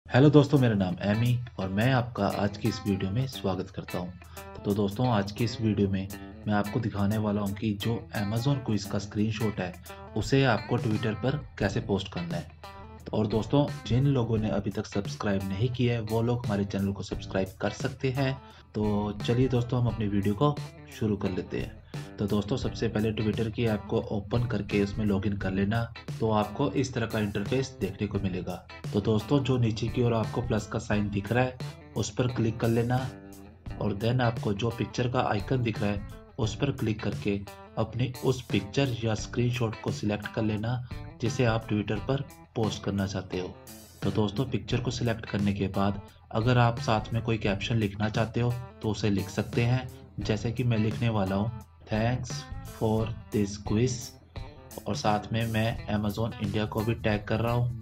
Hello दोस्तों, मेरा नाम एमी और मैं आपका आज की इस वीडियो में स्वागत करता हूं। तो दोस्तों, आज की इस वीडियो में मैं आपको दिखाने वाला हूं कि जो अमेज़न क्विज़ का स्क्रीनशॉट है उसे आपको ट्विटर पर कैसे पोस्ट करना है। और दोस्तों, जिन लोगों ने अभी तक सब्सक्राइब नहीं किया है वो लोग हमारे चैनल को सब्सक्राइब कर सकते हैं। तो चलिए दोस्तों, हम अपनी वीडियो को शुरू कर लेते हैं। तो दोस्तों, सबसे पहले ट्विटर की ऐप को ओपन करके उसमें लॉगिन कर लेना। तो आपको इस तरह का इंटरफेस देखने को मिलेगा। तो दोस्तों, जो नीचे की ओर आपको प्लस का साइन दिख रहा है उस पर क्लिक कर लेना और देन आपको जो पिक्चर का आइकन दिख रहा है उस पर क्लिक करके अपनी उस पिक्चर या स्क्रीनशॉट को सिलेक्ट कर लेना जिसे आप ट्विटर पर पोस्ट करना चाहते हो। तो दोस्तों, पिक्चर को सिलेक्ट करने के बाद अगर आप साथ में कोई कैप्शन लिखना चाहते हो तो उसे लिख सकते हैं। जैसे कि मैं लिखने वाला हूँ, थैंक्स फॉर दिस क्विज, और साथ में मैं अमेज़न इंडिया को भी टैग कर रहा हूँ।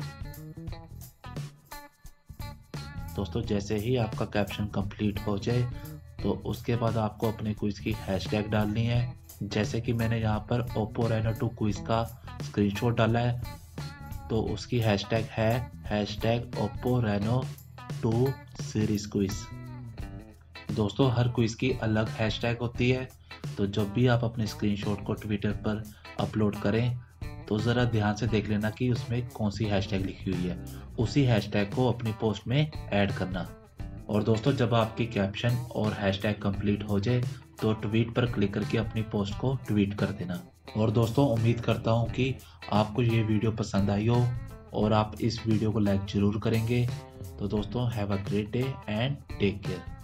दोस्तों, जैसे ही आपका कैप्शन कंप्लीट हो जाए तो उसके बाद आपको अपने क्विज की हैशटैग डालनी है। जैसे कि मैंने यहाँ पर ओप्पो रेनो 2 क्विज का स्क्रीनशॉट डाला है, तो उसकी हैशटैग है hashtag Oppo Reno 2 series quiz. दोस्तों, हर क्विज की अलग हैशटैग होती है, तो जब भी आप अपने स्क्रीनशॉट को ट्विटर पर अपलोड करें तो ज़रा ध्यान से देख लेना कि उसमें कौन सी हैशटैग लिखी हुई है। उसी हैशटैग को अपनी पोस्ट में ऐड करना। और दोस्तों, जब आपकी कैप्शन और हैशटैग कंप्लीट हो जाए तो ट्वीट पर क्लिक करके अपनी पोस्ट को ट्वीट कर देना। और दोस्तों, उम्मीद करता हूँ कि आपको ये वीडियो पसंद आई हो और आप इस वीडियो को लाइक ज़रूर करेंगे। तो दोस्तों, have a great day and take care.